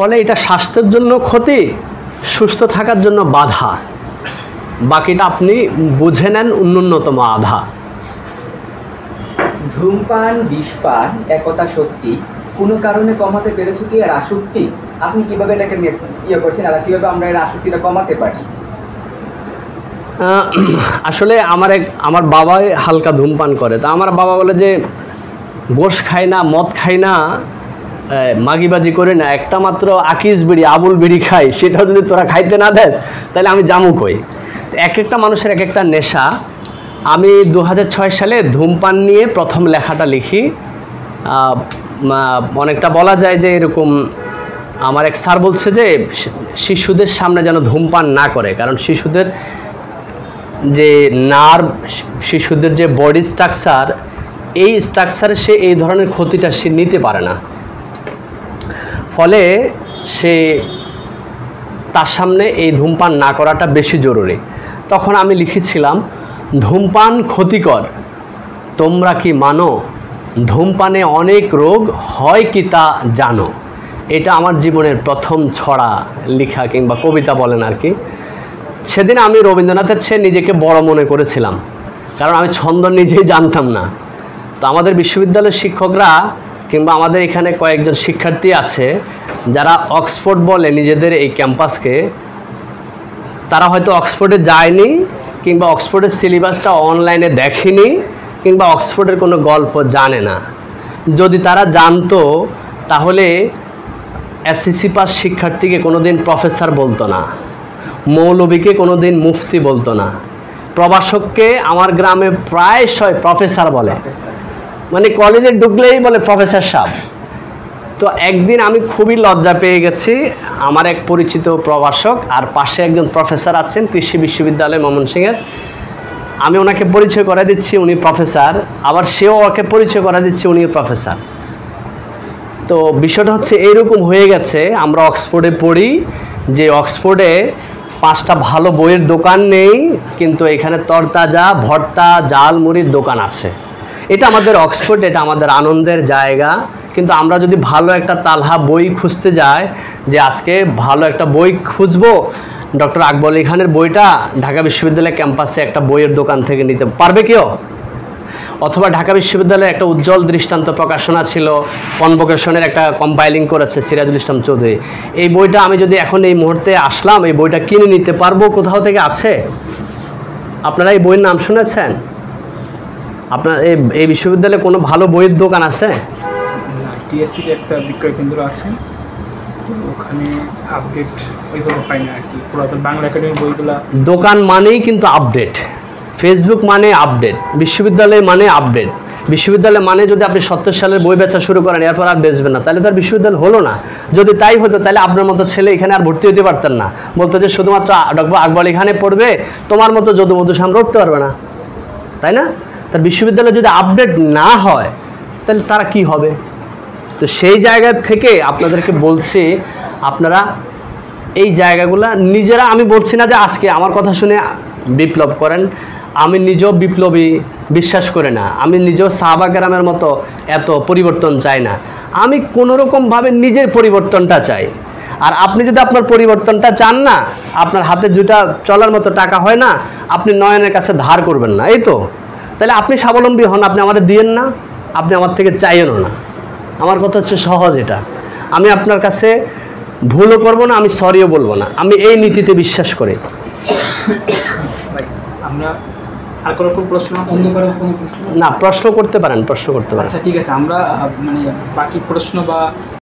ফলে এটা স্বাস্থ্যের জন্য ক্ষতি, সুস্থ থাকার জন্য বাধা। বাকিটা আপনি বুঝে নেন ন্যূনতম আধা। ধূমপান বিষপান একতা সত্যি, কোনো কারণে কমাতে পেরেছো কি আর আসক্তি? আপনি কিভাবে এটাকে ইয়ে করছেন আর কীভাবে আমরা এর আসক্তিটা কমাতে পারি? আসলে আমার বাবাই হালকা ধূমপান করে। তা আমার বাবা বলে যে গোশ খাই না, মদ খাই না, মাগিবাজি করি না, একটা মাত্র আকিস বিড়ি, আবুল বিড়ি খাই, সেটাও যদি তোরা খাইতে না দেস তাহলে আমি জামু কই। এক একটা মানুষের এক একটা নেশা। আমি 2006 সালে ধূমপান নিয়ে প্রথম লেখাটা লিখি। অনেকটা বলা যায় যে এরকম, আমার এক স্যার বলছে যে শিশুদের সামনে যেন ধূমপান না করে, কারণ শিশুদের যে নার্ভ, শিশুদের যে বডি স্ট্রাকচার, এই স্ট্রাকচারে সে এই ধরনের ক্ষতিটা সে নিতে পারে না। ফলে সে তার সামনে এই ধূমপান না করাটা বেশি জরুরি। তখন আমি লিখেছিলাম, ধূমপান ক্ষতিকর, তোমরা কি মানো? ধূমপানে অনেক রোগ হয় কি তা জানো। এটা আমার জীবনের প্রথম ছড়া লেখা কিংবা কবিতা বলেন আর কি। সেদিন আমি রবীন্দ্রনাথের চেয়ে নিজেকে বড় মনে করেছিলাম, কারণ আমি ছন্দ নিজেই জানতাম না। তো আমাদের বিশ্ববিদ্যালয়ের শিক্ষকরা কিংবা আমাদের এখানে কয়েকজন শিক্ষার্থী আছে যারা অক্সফোর্ড বলে নিজেদের এই ক্যাম্পাসকে, তারা হয়তো অক্সফোর্ডে যায়নি কিংবা অক্সফোর্ডের সিলেবাসটা অনলাইনে দেখেনি কিংবা অক্সফোর্ডের কোনো গল্প জানে না। যদি তারা জানতো তাহলে এসএসসি পাস শিক্ষার্থীকে কোনোদিন প্রফেসর বলতো না, মৌলবীকে কোনোদিন মুফতি বলতো না, প্রভাষককে আমার গ্রামে প্রায়শই প্রফেসর বলে, মানে কলেজে ঢুকলেই বলে প্রফেসর সাহেব। তো একদিন আমি খুবই লজ্জা পেয়ে গেছি। আমার এক পরিচিত প্রভাষক আর পাশে একজন প্রফেসর আছেন কৃষি বিশ্ববিদ্যালয় ময়মনসিংহের, আমি ওনাকে পরিচয় করে দিচ্ছি উনি প্রফেসর, আবার সেও ওকে পরিচয় করে দিচ্ছে উনি প্রফেসর। তো বিষয়টা হচ্ছে এইরকম হয়ে গেছে, আমরা অক্সফোর্ডে পড়ি, যে অক্সফোর্ডে 5টা ভালো বইয়ের দোকান নেই, কিন্তু এখানে তরতাজা ভর্তা জাল মুড়ির দোকান আছে। এটা আমাদের অক্সফোর্ড, এটা আমাদের আনন্দের জায়গা। কিন্তু আমরা যদি ভালো একটা তালহা বই খুঁজতে যাই, যে আজকে ভালো একটা বই খুঁজবো, ডক্টর আকবর আলী খানের বইটা ঢাকা বিশ্ববিদ্যালয় ক্যাম্পাসে একটা বইয়ের দোকান থেকে নিতে পারবে কেউ? অথবা ঢাকা বিশ্ববিদ্যালয়ে একটা উজ্জ্বল দৃষ্টান্ত প্রকাশনা ছিল, কনভোকেশনের একটা কম্পাইলিং করেছে সিরাজুল ইসলাম চৌধুরী। এই বইটা আমি যদি এখন এই মুহূর্তে আসলাম, এই বইটা কিনে নিতে পারবো? কোথাও থেকে আছে? আপনারা এই বইয়ের নাম শুনেছেন? আপনার এই বিশ্ববিদ্যালয়ে কোনো ভালো বইয়ের দোকান আছে? টিএসসির একটা বিক্রয় কেন্দ্র আছে, তো ওখানে আপডেট ওইভাবে পাই না আর কি। পুরাতন বাংলা একাডেমির বইগুলা দোকান মানেই কিন্তু আপডেট, ফেসবুক মানে আপডেট, বিশ্ববিদ্যালয় মানে আপডেট। বিশ্ববিদ্যালয় মানে যদি আপনি 70 সালের বই বেচা শুরু করেন এরপর আর বেচবেন না, তাহলে তো আর বিশ্ববিদ্যালয় হলো না। যদি তাই হতো তাহলে আপনার মতো ছেলে এখানে আর ভর্তি হতে পারতেন না, বলতো যে শুধুমাত্র ডক্টর আকবর আলী খানে পড়বে, তোমার মতো যদু মধু সামনে উঠতে পারবে না, তাই না? তার বিশ্ববিদ্যালয় যদি আপডেট না হয় তাহলে তারা কি হবে? তো সেই জায়গা থেকে আপনাদেরকে বলছি, আপনারা এই জায়গাগুলো নিজেরা, আমি বলছি না যে আজকে আমার কথা শুনে বিপ্লব করেন, আমি নিজেও বিপ্লবী বিশ্বাস করি না, আমি নিজেও সাহাবা কেরামের মতো এত পরিবর্তন চাই না। আমি কোনোরকমভাবে নিজের পরিবর্তনটা চাই। আর আপনি যদি আপনার পরিবর্তনটা চান না, আপনার হাতে যেটা চলার মতো টাকা হয় না, আপনি নয়নের কাছে ধার করবেন না, এই তো। তাহলে আপনি স্বাবলম্বী হন, আপনি আমাদের দিয়েন না, আপনি আমার থেকে চাইয়েনও না। আমার কথা হচ্ছে সহজ এটা। আমি আপনার কাছে ভুলও করবো না, আমি সরিও বলবো না, আমি এই নীতিতে বিশ্বাস করি। আমরা আর কোনো প্রশ্ন আছে? না, প্রশ্ন করতে পারেন, প্রশ্ন করতে পারেন। আচ্ছা ঠিক আছে, আমরা মানে বাকি প্রশ্ন বা